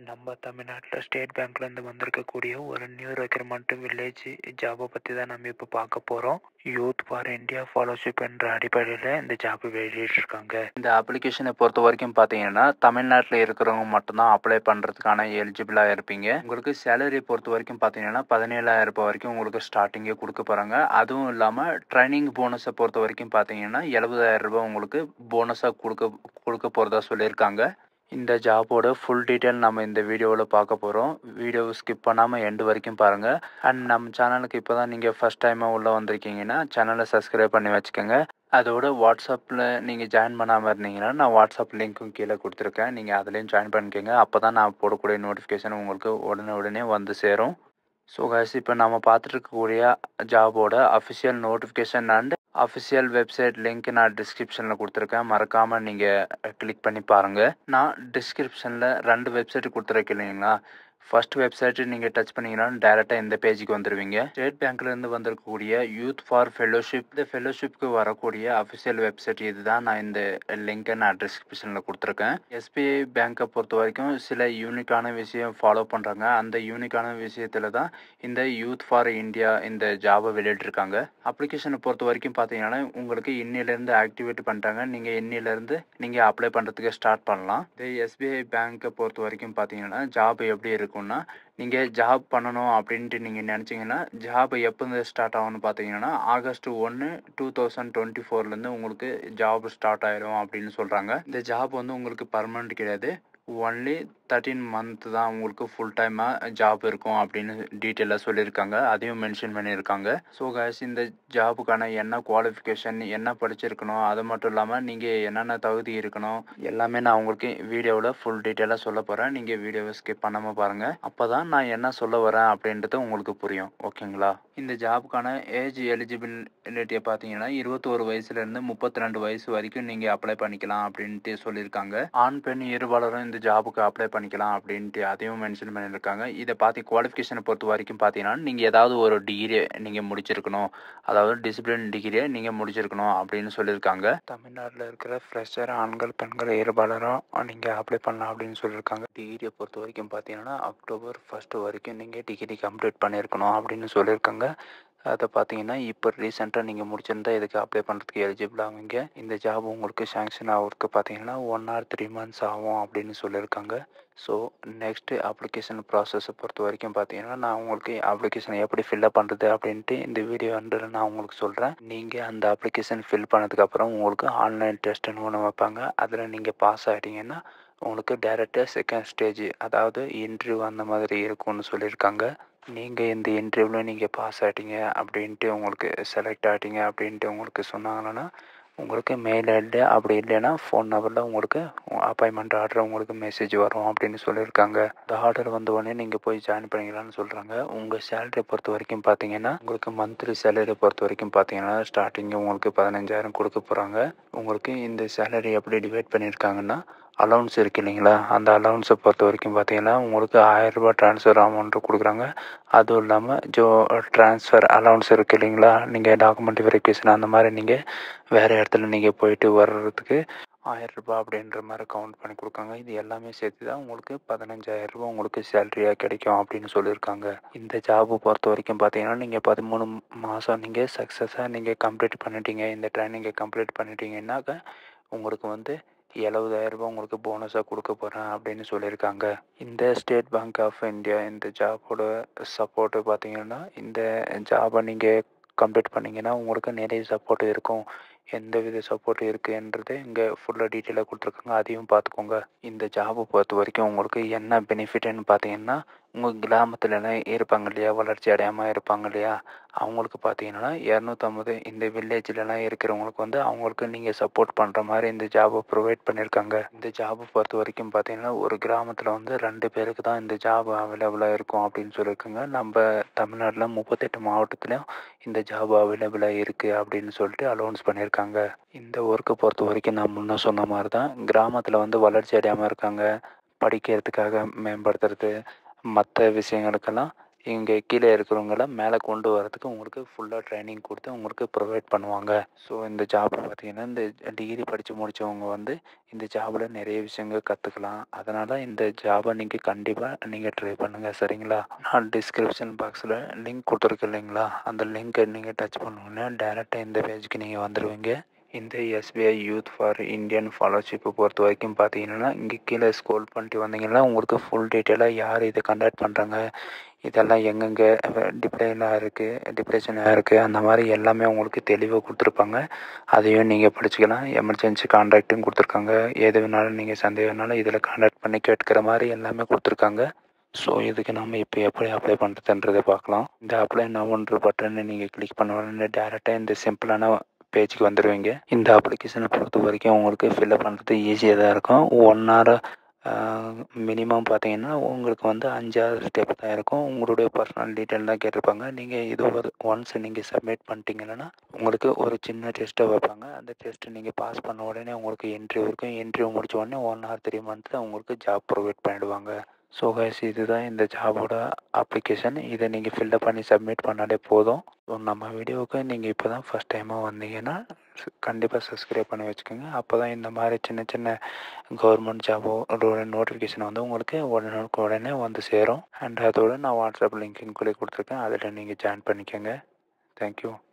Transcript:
நம்ம தமிழ்நாட்டில் ஸ்டேட் பேங்க்லேருந்து வந்திருக்கக்கூடிய ஒரு நியூ ரெக்ரூட்மெண்ட் வில்லேஜ் ஜாபை பற்றி தான் நம்ம இப்போ பார்க்க போகிறோம். யூத் ஃபார் இந்தியா ஃபாலோஷிப் என்ற அடிப்படையில் இந்த ஜாப் வெளியிட்டிருக்காங்க. இந்த அப்ளிகேஷனை பொறுத்த வரைக்கும் பார்த்தீங்கன்னா தமிழ்நாட்டில் இருக்கிறவங்க மட்டும்தான் அப்ளை பண்ணுறதுக்கான எலிஜிபிளாக இருப்பீங்க. உங்களுக்கு சேலரி பொறுத்த வரைக்கும் பார்த்தீங்கன்னா 17,000 ரூபாய் வரைக்கும் உங்களுக்கு ஸ்டார்டிங்கே கொடுக்க போகிறாங்க. அதுவும் இல்லாமல் ட்ரைனிங் போனஸை பொறுத்த வரைக்கும் பார்த்தீங்கன்னா 70,000 ரூபாய் உங்களுக்கு போனஸாக கொடுக்க போகிறதா சொல்லியிருக்காங்க. இந்த ஜாபோட ஃபுல் டீட்டெயில் நம்ம இந்த வீடியோவில் பார்க்க போகிறோம். வீடியோவை ஸ்கிப் பண்ணாமல் எண்டு வரைக்கும் பாருங்கள். அண்ட் நம்ம சேனலுக்கு இப்போ தான் நீங்கள் ஃபஸ்ட் டைமாக உள்ளே வந்திருக்கீங்கன்னா சேனலை சப்ஸ்கிரைப் பண்ணி வச்சுக்கோங்க. அதோட வாட்ஸ்அப்பில் நீங்கள் ஜாயின் பண்ணாமல் இருந்தீங்கன்னா நான் வாட்ஸ்அப் லிங்க்கும் கீழே கொடுத்துருக்கேன். நீங்கள் அதுலேயும் ஜாயின் பண்ணிக்கோங்க. அப்போ தான் நான் போடக்கூடிய நோட்டிஃபிகேஷன் உங்களுக்கு உடனே வந்து சேரும். ஸோ கைஸ், இப்போ நம்ம பார்த்துட்டு இருக்கக்கூடிய ஜாபோட official notification and official website link நான் டிஸ்கிரிப்ஷனில் கொடுத்துருக்கேன். மறக்காமல் நீங்கள் கிளிக் பண்ணி பாருங்கள். நான் டிஸ்கிரிப்ஷனில் 2 வெப்சைட் கொடுத்துருக்கேன் இல்லைங்களா. ஃபர்ஸ்ட் வெப்சைட்டு நீங்கள் டச் பண்ணிங்கன்னா டேரெக்டாக இந்த பேஜுக்கு வந்துடுவீங்க. ஸ்டேட் பேங்க்லேருந்து வந்திருக்கக்கூடிய யூத் ஃபார் ஃபெலோஷிப், இந்த ஃபெலோஷிப்க்கு வரக்கூடிய அஃபிஷியல் வெப்சைட் இது தான். நான் இந்த லிங்க்கை நான் டிஸ்கிரிப்ஷனில் கொடுத்துருக்கேன். எஸ்பிஐ பேங்க்கை பொறுத்த வரைக்கும் சில யூனிக்கான விஷயம் ஃபாலோ பண்ணுறாங்க. அந்த யூனிக்கான விஷயத்தில் தான் இந்த யூத் ஃபார் இந்தியா இந்த ஜாபை வெளியிட்டிருக்காங்க. அப்ளிகேஷனை பொறுத்த வரைக்கும் பார்த்தீங்கன்னா உங்களுக்கு இன்னிலேருந்து ஆக்டிவேட் பண்ணிட்டாங்க. நீங்கள் இன்னிலேருந்து நீங்கள் அப்ளை பண்ணுறதுக்கு ஸ்டார்ட் பண்ணலாம். இந்த எஸ்பிஐ பேங்க்கை பொறுத்த வரைக்கும் பார்த்தீங்கன்னா ஜாப் எப்படி இருக்கும்னா, நீங்கள் ஜாப் பண்ணணும் அப்படின்ட்டு நீங்கள் நினச்சிங்கன்னா ஜாப் எப்போ ஸ்டார்ட் ஆகும்னு பார்த்தீங்கன்னா August 1, 2024 உங்களுக்கு ஜாப் ஸ்டார்ட் ஆயிரும் அப்படின்னு சொல்கிறாங்க. இந்த ஜாப் உங்களுக்கு பர்மனெண்ட் கிடையாது. ஒன்லி 13 மந்த் தான் உங்களுக்கு ஃபுல் டைமாக ஜாப் இருக்கும் அப்படின்னு டீட்டெயிலாக சொல்லியிருக்காங்க. அதையும் மென்ஷன் பண்ணியிருக்காங்க. ஸோ கைஸ், இந்த ஜாபுக்கான என்ன குவாலிஃபிகேஷன், என்ன படிச்சிருக்கணும், அது மட்டும் இல்லாமல் நீங்கள் என்னென்ன தகுதி இருக்கணும் எல்லாமே நான் உங்களுக்கு வீடியோவில் ஃபுல் டீட்டெயிலாக சொல்ல போகிறேன். நீங்கள் வீடியோவை ஸ்கிப் பண்ணாமல் பாருங்கள். அப்போ தான் நான் என்ன சொல்ல வரேன் அப்படின்றது உங்களுக்கு புரியும். ஓகேங்களா? இந்த ஜாபுக்கான ஏஜ் எலிஜிபிலிட்டியை பார்த்தீங்கன்னா 21 வயசுலேருந்து 32 வயசு வரைக்கும் நீங்கள் அப்ளை பண்ணிக்கலாம் அப்படின்ட்டு சொல்லியிருக்காங்க. ஆண் பெண் இருபாலரும் இந்த ஜாபுக்கு அப்ளை பண்ணிக்கலாம் அப்படின்ட்டு அதையும் மென்ஷன் பண்ணியிருக்காங்க. இதை பார்த்து குவாலிஃபிகேஷனை பொறுத்த வரைக்கும் பார்த்தீங்கன்னா நீங்கள் ஏதாவது ஒரு டிகிரி நீங்கள் முடிச்சிருக்கணும். அதாவது டிசிப்ளின் டிகிரியை நீங்கள் முடிச்சிருக்கணும் அப்படின்னு சொல்லியிருக்காங்க. தமிழ்நாட்டில் இருக்கிற ஃப்ரெஷர் ஆண்கள் பெண்கள் இருபாலரும் நீங்கள் அப்ளை பண்ணலாம் அப்படின்னு சொல்லியிருக்காங்க. டிகிரியை பொறுத்த வரைக்கும் பார்த்தீங்கன்னா October 1 வரைக்கும் நீங்கள் டிகிரி கம்ப்ளீட் பண்ணியிருக்கணும் அப்படின்னு சொல்லியிருக்காங்க. அதை பார்த்தீங்கன்னா இப்போ ரீசெண்டாக நீங்கள் முடிச்சிருந்தா இதுக்கு அப்ளை பண்ணுறதுக்கு எலிஜிபிள் ஆகுங்க. இந்த ஜாப் உங்களுக்கு சேங்ஷன் ஆகிறதுக்கு பார்த்தீங்கன்னா 1 or 3 months ஆகும் அப்படின்னு சொல்லியிருக்காங்க. ஸோ நெக்ஸ்ட்டு அப்ளிகேஷன் ப்ராசஸை பொறுத்த வரைக்கும் பார்த்தீங்கன்னா நான் உங்களுக்கு அப்ளிகேஷனை எப்படி ஃபில்அப் பண்ணுறது அப்படின்ட்டு இந்த வீடியோ நான் உங்களுக்கு சொல்கிறேன். நீங்கள் அந்த அப்ளிகேஷன் ஃபில் பண்ணதுக்கப்புறம் உங்களுக்கு ஆன்லைன் டெஸ்ட்டுன்னு ஒன்று வைப்பாங்க. அதில் நீங்கள் பாஸ் ஆகிட்டீங்கன்னா உங்களுக்கு டேரெக்டாக செகண்ட் ஸ்டேஜ், அதாவது இன்டர்வியூ அந்த மாதிரி இருக்கும்னு சொல்லியிருக்காங்க. நீங்கள் இந்த இன்டர்வியூவில் நீங்கள் பாஸ் ஆகிட்டீங்க அப்படின்ட்டு உங்களுக்கு செலக்ட் ஆகிட்டீங்க அப்படின்ட்டு உங்களுக்கு சொன்னாங்கன்னா உங்களுக்கு மெயில் ஐடி அப்படி இல்லைன்னா ஃபோன் நம்பரில் உங்களுக்கு அப்பாயின்மெண்ட் ஆர்டர் உங்களுக்கு மெசேஜ் வரும் அப்படின்னு சொல்லியிருக்காங்க. இந்த ஆர்டர் வந்த உடனே நீங்கள் போய் ஜாயின் பண்ணிக்கலாம்னு சொல்கிறாங்க. உங்கள் சேலரியை பொறுத்த வரைக்கும் பார்த்தீங்கன்னா உங்களுக்கு மந்த்லி சேலரியை பொறுத்த வரைக்கும் பார்த்தீங்கன்னா ஸ்டார்டிங்கு உங்களுக்கு 15,000 கொடுக்க போகிறாங்க. உங்களுக்கு இந்த சேலரி எப்படி டிவைட் பண்ணியிருக்காங்கன்னா அலவுன்ஸ் இருக்குது இல்லைங்களா, அந்த அலவுன்ஸை பொறுத்த வரைக்கும் பார்த்தீங்கன்னா உங்களுக்கு 1000 ரூபாய் ட்ரான்ஸ்ஃபர் அமௌண்ட்டு கொடுக்குறாங்க. அதுவும் இல்லாமல் ட்ரான்ஸ்ஃபர் அலவுன்ஸ் இருக்குது இல்லைங்களா, நீங்கள் டாக்குமெண்ட் வெரிஃபிகேஷன் அந்த மாதிரி நீங்கள் வேறு இடத்துல நீங்கள் போயிட்டு வர்றதுக்கு 1000 ரூபாய் அப்படின்ற மாதிரி கவுண்ட் பண்ணி கொடுக்காங்க. இது எல்லாமே சேர்த்து தான் உங்களுக்கு 15,000 ரூபாய் உங்களுக்கு சேலரியாக கிடைக்கும் அப்படின்னு சொல்லியிருக்காங்க. இந்த ஜாபை பொறுத்த வரைக்கும் பார்த்தீங்கன்னா நீங்கள் 13 மாதம் நீங்கள் சக்ஸஸாக நீங்கள் கம்ப்ளீட் பண்ணிட்டீங்க, இந்த ட்ரைனிங்கை கம்ப்ளீட் பண்ணிட்டீங்கன்னாக்க உங்களுக்கு 70,000 ரூபாய் உங்களுக்கு போனஸாக கொடுக்க போகிறேன் அப்படின்னு சொல்லியிருக்காங்க. இந்த ஸ்டேட் பேங்க் ஆஃப் இந்தியா இந்த ஜாபோட சப்போர்ட்டு பார்த்தீங்கன்னா இந்த ஜாபை நீங்கள் கம்ப்ளீட் பண்ணிங்கன்னா உங்களுக்கு நிறைய சப்போர்ட் இருக்கும். எந்த வித சப்போர்ட் இருக்குன்றது இங்கே ஃபுல்லாக டீட்டெயிலாக கொடுத்துருக்காங்க. அதையும் பார்த்துக்கோங்க. இந்த ஜாபை பொறுத்த வரைக்கும் உங்களுக்கு என்ன பெனிஃபிட்னு பார்த்தீங்கன்னா உங்கள் கிராமத்துலலாம் இருப்பாங்க இல்லையா, வளர்ச்சி அடையாமல் இருப்பாங்க இல்லையா, அவங்களுக்கு பார்த்தீங்கன்னா 250 இந்த வில்லேஜ்லலாம் இருக்கிறவங்களுக்கு அவங்களுக்கு நீங்கள் சப்போர்ட் பண்ணுற மாதிரி இந்த ஜாபை ப்ரொவைட் பண்ணியிருக்காங்க. இந்த ஜாபை பொறுத்த வரைக்கும் பார்த்தீங்கன்னா ஒரு கிராமத்தில் 2 பேருக்கு தான் இந்த ஜாப் அவைலபிளாக இருக்கும் அப்படின்னு சொல்லியிருக்காங்க. நம்ம தமிழ்நாட்டில் 38 மாவட்டத்துலையும் இந்த ஜாப் அவைலபிளாக இருக்குது அப்படின்னு சொல்லிட்டு அலௌன்ஸ் பண்ணியிருக்காங்க. இந்த ஒர்க்கை பொறுத்த வரைக்கும் நான் முன்னே சொன்ன மாதிரி தான் கிராமத்தில் வளர்ச்சி அடையாமல் இருக்காங்க, படிக்கிறதுக்காக மேம்படுத்துறது மற்ற விஷயங்களுக்கெல்லாம் இங்கே கீழே இருக்கிறவங்களாம் மேலே கொண்டு வரதுக்கு உங்களுக்கு ஃபுல்லாக ட்ரைனிங் கொடுத்து உங்களுக்கு ப்ரொவைட் பண்ணுவாங்க. ஸோ இந்த ஜாப்பில் பார்த்தீங்கன்னா இந்த டிகிரி படித்து முடித்தவங்க வந்து இந்த ஜாபில் நிறைய விஷயங்கள் கற்றுக்கலாம். அதனால் இந்த ஜாபை நீங்கள் கண்டிப்பாக நீங்கள் ட்ரை பண்ணுங்கள். சரிங்களா? நான் டிஸ்கிரிப்ஷன் பாக்ஸில் லிங்க் கொடுத்துருக்கேன் இல்லைங்களா, அந்த லிங்க்கை நீங்கள் டச் பண்ணுங்கன்னா டேரெக்டாக இந்த பேஜுக்கு நீங்கள் வந்துடுவீங்க. இந்த எஸ்பிஐ யூத் ஃபார் இந்தியன் ஸ்காலர்ஷிப்பை பொறுத்த வரைக்கும் பார்த்தீங்கன்னா இங்கே கீழே ஸ்க்ரோல் பண்ணிட்டு வந்தீங்கன்னா உங்களுக்கு ஃபுல் டீட்டெயிலாக யார் இதை கண்டக்ட் பண்ணுறாங்க, இதெல்லாம் எங்கெங்கே டிப்ளேலாம் இருக்குது, டிப்ளேஷனாக இருக்குது, அந்த மாதிரி எல்லாமே உங்களுக்கு தெளிவாக கொடுத்துருப்பாங்க. அதையும் நீங்கள் படிச்சுக்கலாம். எமர்ஜென்சி கான்டாக்ட்டும் கொடுத்துருக்காங்க. எது வேணாலும் நீங்கள் சந்தேகம்னாலும் இதில் கான்டாக்ட் பண்ணி கேட்குற மாதிரி எல்லாமே கொடுத்துருக்காங்க. ஸோ இதுக்கு நம்ம இப்போ எப்படி அப்ளை பண்ணுறதுன்றதை பார்க்கலாம். இந்த அப்ளை நவுன்ற பட்டனை நீங்கள் கிளிக் பண்ண உடனே டேரெக்டாக இந்த சிம்பிளான பேஜுக்கு வந்துடுவீங்க. இந்த அப்ளிகேஷனை பொறுத்த வரைக்கும் உங்களுக்கு ஃபில்அப் பண்ணுறது ஈஸியாக தான் இருக்கும். 1 ஹவர் மினிமம் பார்த்தீங்கன்னா உங்களுக்கு வந்து 5 ஸ்டெப் தான் இருக்கும். உங்களுடைய பர்சனல் டீட்டெயில் தான் கேட்டிருப்பாங்க. நீங்கள் இது ஒன்ஸ் நீங்கள் சப்மிட் பண்ணிட்டீங்கன்னா உங்களுக்கு ஒரு சின்ன டெஸ்ட்டை வைப்பாங்க. அந்த டெஸ்ட்டை நீங்கள் பாஸ் பண்ண உடனே உங்களுக்கு இன்டர்வியூ இருக்கும். இன்டர்வியூ முடித்த உடனே 1 ஹவர் 3 மந்த்ஸில் உங்களுக்கு ஜாப் ப்ரொவைட் பண்ணிடுவாங்க. ஸோ கைஸ் இதுதான் இந்த ஜாபோட அப்ளிகேஷன். இதை நீங்கள் ஃபில்அப் பண்ணி சப்மிட் பண்ணாலே போதும். ஸோ நம்ம வீடியோவுக்கு நீங்கள் இப்போ தான் ஃபஸ்ட் டைமாக வந்தீங்கன்னா கண்டிப்பாக சப்ஸ்கிரைப் பண்ணி வச்சுக்கோங்க. அப்போ தான் இந்த மாதிரி சின்ன சின்ன கவர்மெண்ட் ஜாபோட நோட்டிஃபிகேஷன் வந்து உங்களுக்கு உடனே வந்து சேரும். அண்ட் அதோடு நான் வாட்ஸ்அப் லிங்க் கொடுத்துருக்கேன். அதில் நீங்கள் ஜாயின் பண்ணிக்கோங்க. தேங்க்யூ.